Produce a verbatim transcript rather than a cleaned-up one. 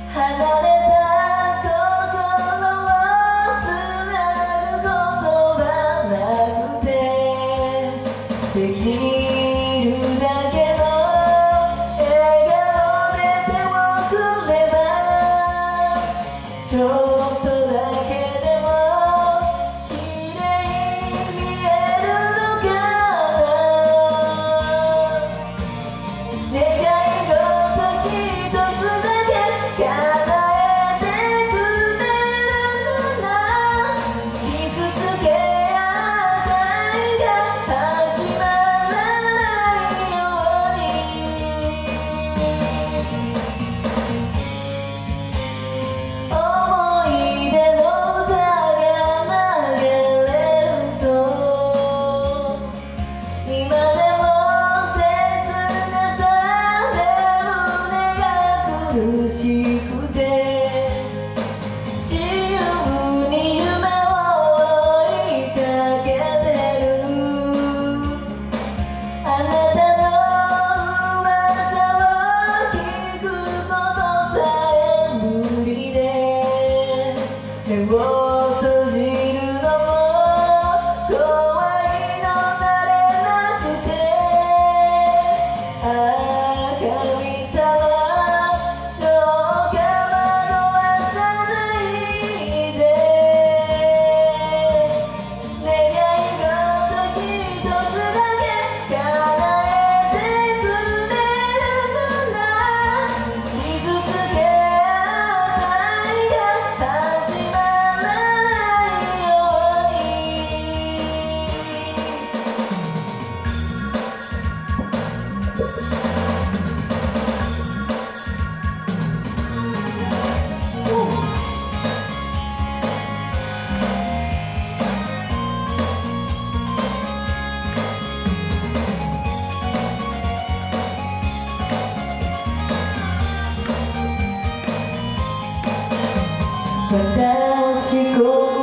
離れた心をつなぐことはなくて、できるだけの笑顔で手をくれば、ちょっとだけでも綺麗に見えるのかな。願い事一つだけ叶えてくれるなら、傷つけ合った愛が始まらないように。思い出の歌が流れると、今でも切なさで胸が苦しくて、自由に夢を追いかけてる。あなたの噂を聞くことさえ無理で、目を閉じるのも怖いの慣れなくて、明るいさはどうか惑わさないで。願い事一つだけ叶えてくれるなら、傷つけ合った愛が始まらないように。私こ